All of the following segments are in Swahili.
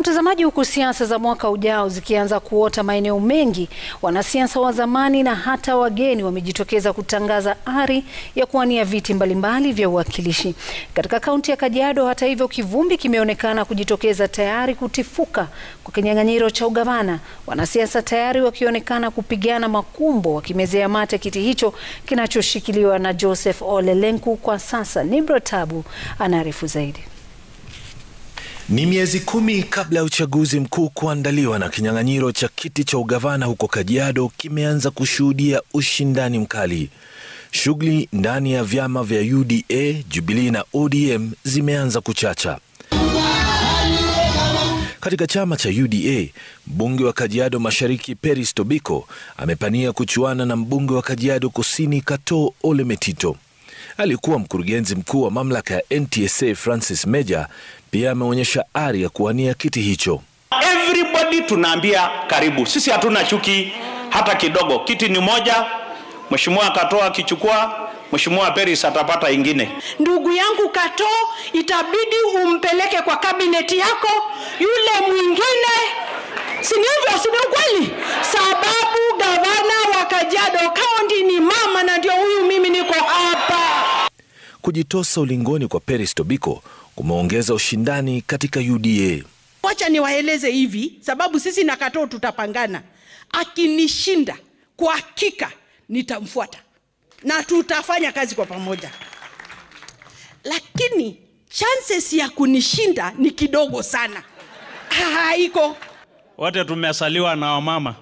Mtazamaji, huku siasa za mwaka ujao zikianza kuota maeneo mengi, wanasiasa wa zamani na hata wageni wamejitokeza kutangaza ari ya kuwania viti mbalimbali vya uwakilishi. Katika kaunti ya Kajiado, hata hivyo, kivumbi kimeonekana kujitokeza tayari kutifuka kwa kinyang'anyiro cha ugavana. Wanasiasa tayari wakionekana kupigana makumbo wakimezea mate kiti hicho kinachoshikiliwa na Ole Lenku kwa sasa. Nimro Tabu anaarifu zaidi. Ni miezi 10 kabla ya uchaguzi mkuu kuandaliwa, na kinyang'anyiro cha kiti cha ugavana huko Kajiado kimeanza kushuhudia ushindani mkali. Shughuli ndani ya vyama vya UDA, Jubilee na ODM zimeanza kuchacha. Katika chama cha UDA, mbunge wa Kajiado Mashariki Peris Tobiko amepania kuchuana na mbunge wa Kajiado Kusini Katoo Ole Metito. Alikuwa mkurugenzi mkuu wa mamlaka ya NTSA Francis Meja pia ameonyesha ari ya kuwania kiti hicho. Everybody tunaambia karibu. Sisi hatuna chuki hata kidogo. Kiti ni moja. Mheshimiwa Katoo akichukua, Mheshimiwa Peris atapata ingine. Ndugu yangu Katoo, itabidi umpeleke kwa kabineti yako yule mwingine. Si kweli? Sababu gavana wa Kajiado kaunti ni mama, na ndio huyu mimi niko hapa. Kujitosa ulingoni kwa Peris Tobiko kumeongeza ushindani katika UDA. Wacha niwaeleze hivi, sababu sisi na Katoo tutapangana. Akinishinda, kwa hakika nitamfuata na tutafanya kazi kwa pamoja. Lakini chances ya kunishinda ni kidogo sana. Haiko. Wote tumesaliwa na wamama,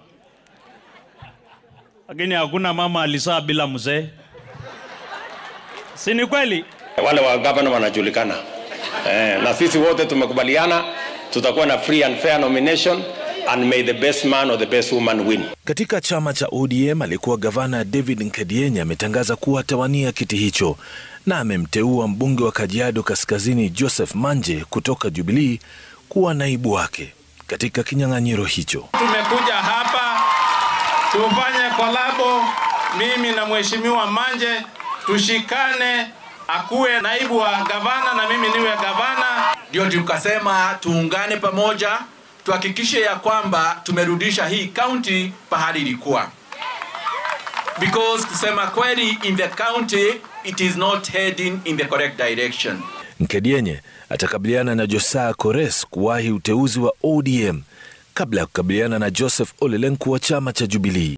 lakini hakuna mama alizaa bila mzee. Si ni kweli? Wale wa gavana wanajulikana. Na sisi wote tumekubaliana tutakuwa na free and fair nomination, and may the best man or the best woman win. Katika chama cha ODM, alikuwa gavana David Nkedienye ametangaza kuwa atawania kiti hicho, na amemteua mbunge wa Kajiado Kaskazini Joseph Manje kutoka Jubilee kuwa naibu wake katika kinyang'anyiro hicho. Tumekuja hapa tufanye kolabo, mimi na Mheshimiwa Manje tushikane, akuwe naibu wa gavana na mimi niwe gavana. Ndio tukasema tuungane pamoja, tuhakikishe ya kwamba tumerudisha hii county pahali ilikuwa. Because kusema kweli, in the county it is not heading in the correct direction. Nkedienye atakabiliana na Josaa Kores kuwahi uteuzi wa ODM kabla ya kukabiliana na Ole Lenku wa chama cha Jubilee.